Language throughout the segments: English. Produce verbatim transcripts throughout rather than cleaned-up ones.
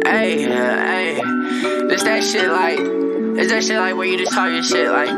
Hey, hey, this that shit like, is that shit like where you just talk your shit like?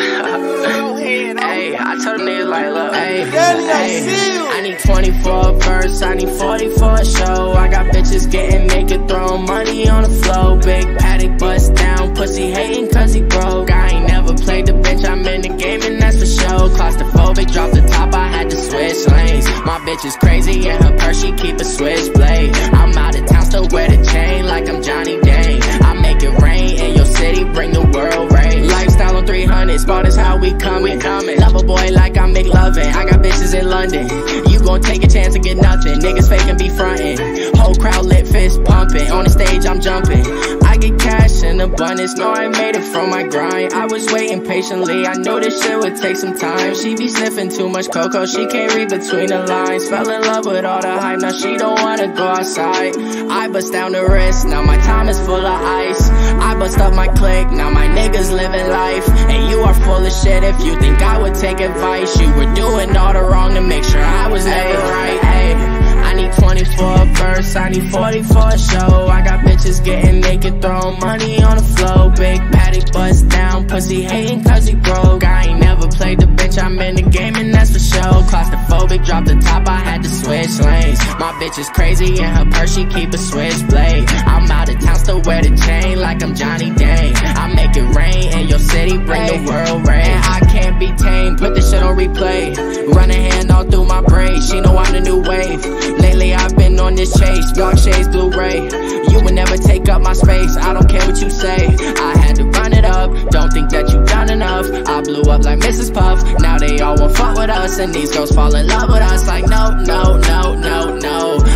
Hey, I told them niggas like, look, hey, hey, I need twenty for a verse, I need forty for a show. I got bitches getting naked, throwing money on the floor. Big paddock bust down, pussy hating cause he broke. I ain't never played the bench, I'm in the game and that's for sure. Claustrophobic, drop the top, I had to switch lanes. My bitch is crazy and her purse, she keep a switchblade. I'm out of town, still wear the chain like I'm Johnny Dane. I make it rain in your city, bring the world rain. Lifestyle on three hundred, smart as how we coming. Love a boy like I'm McLovin', I got bitches in London. You gon' take a chance and get nothing, niggas fake and be frontin'. Whole crowd lit, fist pumping, on the stage I'm jumping. I get cash in abundance, know I made it from my grind. I was waiting patiently, I knew this shit would take some time. She be sniffing too much cocoa, she can't read between the lines. Fell in love with all the hype, now she don't wanna go outside. I bust down the wrist, now my time is full of ice. I bust up my clique, now my niggas living life. And you are full of shit if you think I would take advice. You were doing all the wrong to make sure I was never right. Ay, I need twenty for a verse, I need forty for a show. I got bitches getting naked, throwing money on the floor. Big paddock bust down, pussy hating cause he broke. I ain't never played the bench, I'm in the game and that's for sure. Claustrophobic, drop the top, I had to switch lanes. My bitch is crazy and her purse, she keep a switchblade. I'm out of town, still wear the chain like I'm Johnny Dane. I make it rain in your city, bring the world rain. And I can't be tamed, put this shit on replay. Run a hand all through my brain, she know I'm the new wave. Lately I've been on this chase, dark shades, Blu-ray. You would never take up my space, I don't care what you say. I had to run it up, don't think that you done enough. I blew up like Missus Puff, now they all want fuck with us. And these girls fall in love with us like no, no, no, no, no.